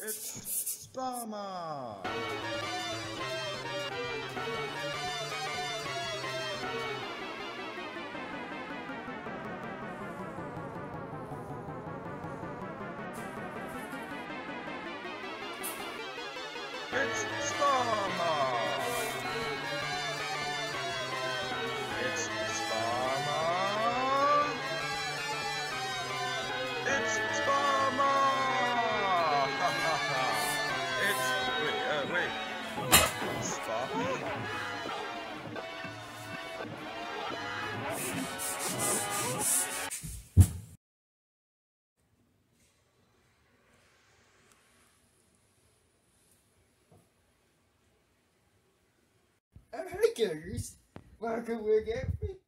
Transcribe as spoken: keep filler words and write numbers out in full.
It's Sparma! It's Sparma! It's Sparma! It's Sparma! Ha ha ha! It's wait, uh, wait. Sparma? Oh, hi guys! Welcome again.